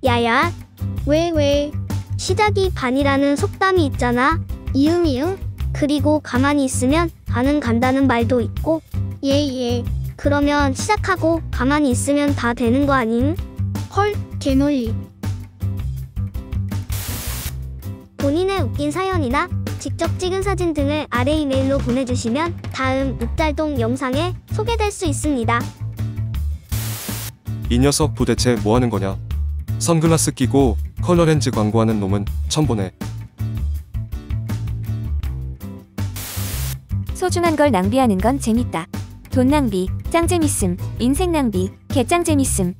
야야. 왜? 시작이 반이라는 속담이 있잖아. 이응. 그리고 가만히 있으면 반은 간다는 말도 있고. 예. 그러면 시작하고 가만히 있으면 다 되는 거 아님? 헐, 개논리. 본인의 웃긴 사연이나 직접 찍은 사진 등을 아래 이메일로 보내주시면 다음 읍달동 영상에 소개될 수 있습니다. 이 녀석 도대체 뭐하는 거냐? 선글라스 끼고 컬러렌즈 광고하는 놈은 처음 보네. 소중한 걸 낭비하는 건 재밌다. 돈 낭비, 짱 재밌음. 인생 낭비, 개짱 재밌음.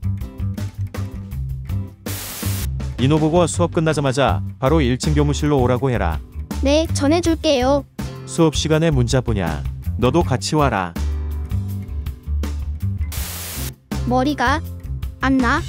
인호 보고 수업 끝나자마자 바로 1층 교무실로 오라고 해라. 네, 전해줄게요. 수업 시간에 문자 보냐. 너도 같이 와라. 머리가 안 나?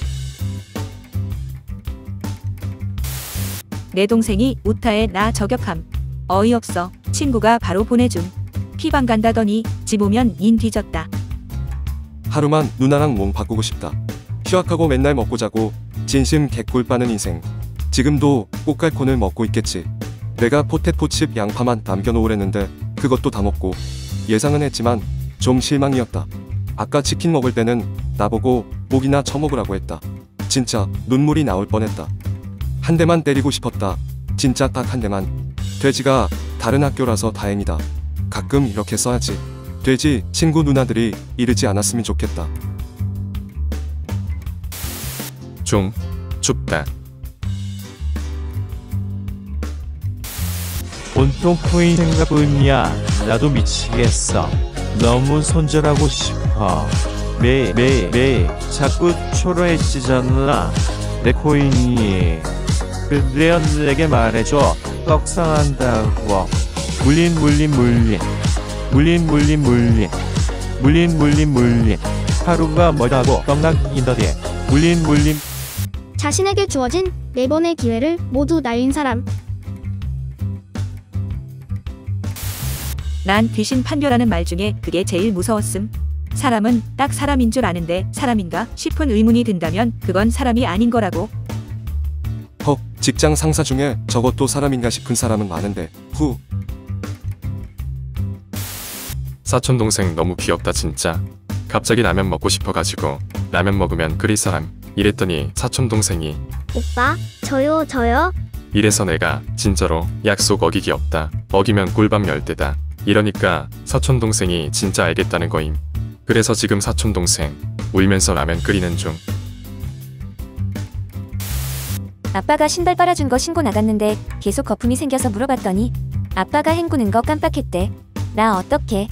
내 동생이 우타에 나 저격함. 어이없어. 친구가 바로 보내줌. 피방 간다더니 집 오면 인 뒤졌다. 하루만 누나랑 몸 바꾸고 싶다. 휴학하고 맨날 먹고 자고 진심 개꿀 빠는 인생. 지금도 꽃갈콘을 먹고 있겠지. 내가 포테토칩 양파만 남겨놓으랬는데 그것도 다 먹고. 예상은 했지만 좀 실망이었다. 아까 치킨 먹을 때는 나보고 목이나 처먹으라고 했다. 진짜 눈물이 나올 뻔했다. 한 대만 때리고 싶었다. 진짜 딱 한 대만. 돼지가 다른 학교라서 다행이다. 가끔 이렇게 써야지. 돼지 친구 누나들이 이르지 않았으면 좋겠다. 좀 춥다. 온통 코인 생각뿐이야. 나도 미치겠어. 너무 손절하고 싶어. 매일 자꾸 초라해지잖아. 내 코인이. 그래야 내게 말해줘. 떡상한다고. 물린. 하루가 멀다고 떡락인더디. 물린. 자신에게 주어진 4번의 기회를 모두 날린 사람. 난 귀신 판별하는 말 중에 그게 제일 무서웠음. 사람은 딱 사람인 줄 아는데 사람인가 싶은 의문이 든다면 그건 사람이 아닌 거라고. 헉, 직장 상사 중에 저것도 사람인가 싶은 사람은 많은데. 후. 사촌 동생 너무 귀엽다 진짜. 갑자기 라면 먹고 싶어가지고 라면 먹으면 끓일 사람 이랬더니 사촌 동생이 오빠, 저요. 이래서 내가 진짜로 약속 어기기 없다. 어기면 꿀밤 10대다. 이러니까 사촌 동생이 진짜 알겠다는 거임. 그래서 지금 사촌 동생 울면서 라면 끓이는 중. 아빠가 신발 빨아준 거 신고 나갔는데 계속 거품이 생겨서 물어봤더니 아빠가 헹구는 거 깜빡했대. 나 어떡해.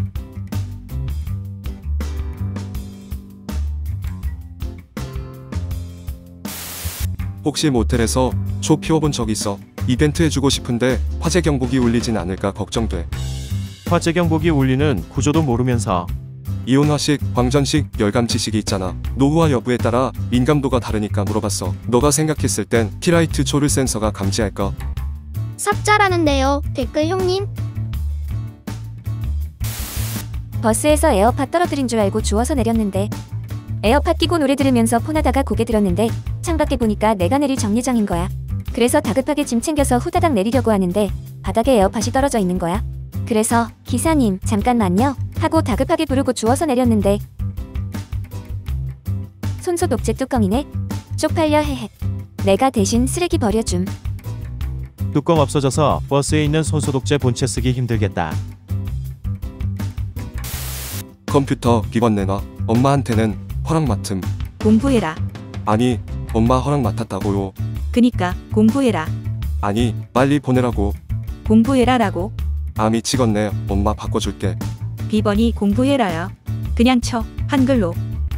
혹시 모텔에서 초 피워본 적 있어? 이벤트 해주고 싶은데 화재 경보기 울리진 않을까 걱정돼. 화재 경보기 울리는 구조도 모르면서. 이온화식, 광전식, 열감지식이 있잖아. 노후화 여부에 따라 민감도가 다르니까 물어봤어. 너가 생각했을 땐 티라이트 초를 센서가 감지할까? 삽자라는데요. 댓글 형님. 버스에서 에어팟 떨어뜨린 줄 알고 주워서 내렸는데 에어팟 끼고 노래 들으면서 폰하다가 고개 들었는데 창밖에 보니까 내가 내릴 정류장인 거야. 그래서 다급하게 짐 챙겨서 후다닥 내리려고 하는데 바닥에 에어팟이 떨어져 있는 거야. 그래서 기사님 잠깐만요 하고 다급하게 부르고 주워서 내렸는데 손소독제 뚜껑이네. 쪽팔려 헤헤. 내가 대신 쓰레기 버려줌. 뚜껑 없어져서 버스에 있는 손소독제 본체 쓰기 힘들겠다. 컴퓨터 비번 내놔. 엄마한테는 허락 맡음. 공부해라. 아니, 엄마 허락 맡았다고요. 그니까 공부해라. 아니, 빨리 보내라고. 공부해라라고. 아 미치겠네. 엄마 바꿔줄게. 비번이 공부해라야. 그냥 쳐. 한글로.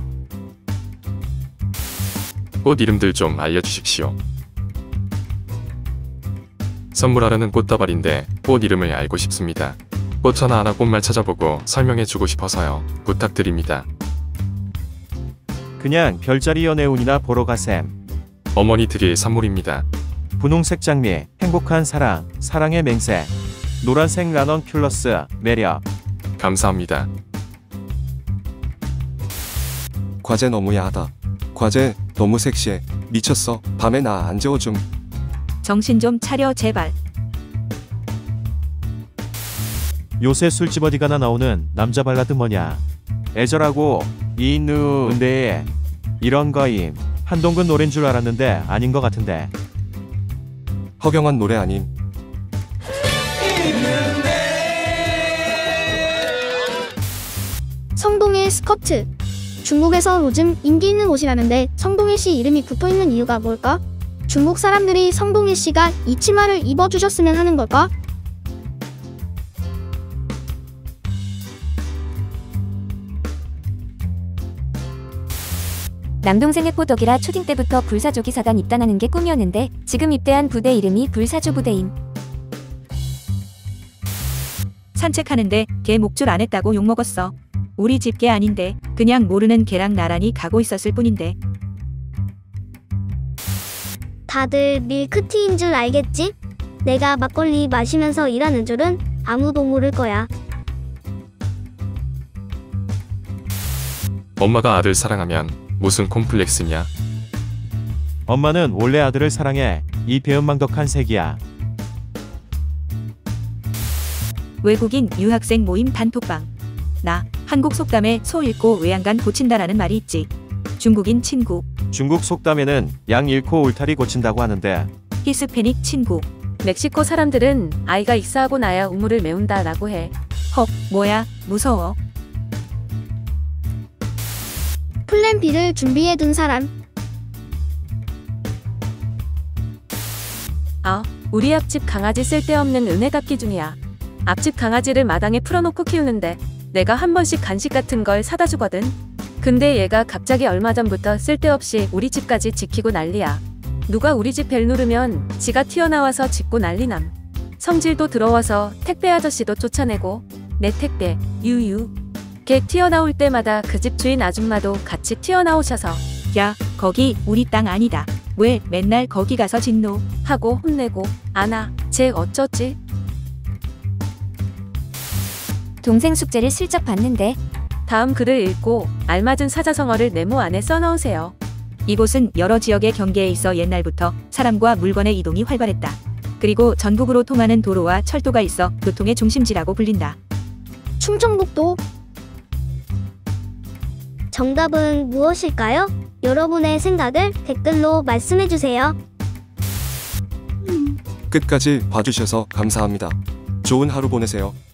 꽃 이름들 좀 알려주십시오. 선물하려는 꽃다발인데 꽃 이름을 알고 싶습니다. 꽃 하나하나 꽃말 찾아보고 설명해주고 싶어서요. 부탁드립니다. 그냥 별자리 연애운이나 보러 가셈. 어머니 드릴 선물입니다. 분홍색 장미, 행복한 사랑, 사랑의 맹세. 노란색 라넌큘러스, 매력. 감사합니다. 과제 너무 야하다. 과제 너무 섹시해. 미쳤어. 밤에 나 안 재워줌. 정신 좀 차려 제발. 요새 술집 어디 가나 나오는 남자 발라드 뭐냐. 애절하고 이누인데 이런 거임. 한동근 노래인 줄 알았는데 아닌 것 같은데. 허경환 노래 아님. 성동일 스커트. 중국에서 요즘 인기 있는 옷이라는데 성동일 씨 이름이 붙어 있는 이유가 뭘까? 중국 사람들이 성동일 씨가 이 치마를 입어주셨으면 하는 걸까? 남동생의 포덕이라 초딩 때부터 불사조기 사단 입단하는 게 꿈이었는데 지금 입대한 부대 이름이 불사조 부대임. 산책하는데 개 목줄 안 했다고 욕먹었어. 우리 집 개 아닌데 그냥 모르는 개랑 나란히 가고 있었을 뿐인데. 다들 밀크티인 줄 알겠지? 내가 막걸리 마시면서 일하는 줄은 아무도 모를 거야. 엄마가 아들 사랑하면 무슨 콤플렉스냐? 엄마는 원래 아들을 사랑해. 이 배은망덕한 새끼야. 외국인 유학생 모임 단톡방. 나 한국 속담에 소 잃고 외양간 고친다라는 말이 있지. 중국인 친구, 중국 속담에는 양 잃고 울타리 고친다고 하는데 히스패닉 친구. 멕시코 사람들은 아이가 익사하고 나야 우물을 메운다 라고 해. 헉, 뭐야, 무서워. 플랜 B를 준비해둔 사람. 우리 앞집 강아지 쓸데없는 은혜 갚기 중이야. 앞집 강아지를 마당에 풀어놓고 키우는데 내가 한 번씩 간식 같은 걸 사다 주거든. 근데 얘가 갑자기 얼마 전부터 쓸데없이 우리 집까지 지키고 난리야. 누가 우리 집 벨 누르면 지가 튀어나와서 짖고 난리남. 성질도 더러워서 택배 아저씨도 쫓아내고 내 택배 유유. 걔 튀어나올 때마다 그 집 주인 아줌마도 같이 튀어나오셔서 야, 거기 우리 땅 아니다. 왜 맨날 거기 가서 짖노? 하고 혼내고 아나 쟤 어쩌지? 동생 숙제를 슬쩍 봤는데 다음 글을 읽고 알맞은 사자성어를 네모 안에 써넣으세요. 이곳은 여러 지역의 경계에 있어 옛날부터 사람과 물건의 이동이 활발했다. 그리고 전국으로 통하는 도로와 철도가 있어 교통의 중심지라고 불린다. 충청북도. 정답은 무엇일까요? 여러분의 생각을 댓글로 말씀해주세요. 끝까지 봐주셔서 감사합니다. 좋은 하루 보내세요.